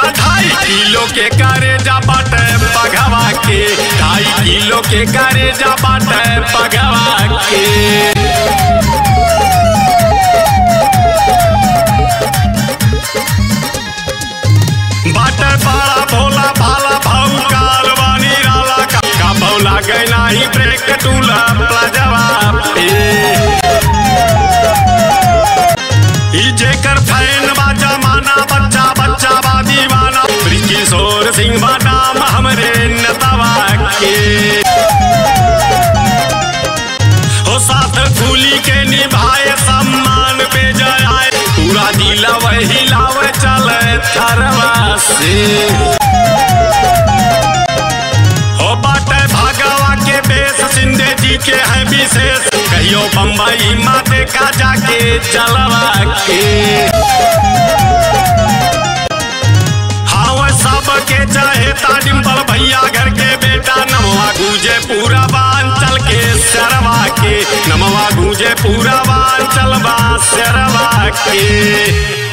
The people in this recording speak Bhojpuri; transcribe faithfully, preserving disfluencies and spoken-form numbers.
ढाई किलो के करेजा बाटे पगवा के, ढाई किलो के करेजा बाटे पगवा के। बाटे बड़ा भोला भाला भाऊ कारवानी राला का, का भोला गए नाही ब्रेक टूला प्लाजवा पे। ई जेकर फैन बा जमाना बच्चा बच्चा बा दीवाना, किशोर सिंह बा नाम हमरे नेतावा के। हो साथ फूली के निभाए सम्मान पे जाए, पूरा जिला वही लावे चले थरवा से। हो बाटे भगवा के बेस सिंधे जी के है विशेष, कहियो बम्बई माते का जाके चलवा के। हाँ सबके चाहे डिम्पल भैया घर के बेटा, नमवा गूंजे पूरा बांचल के सरवा के, नमवा गूंजे पूरा बांचल बा सरवा के।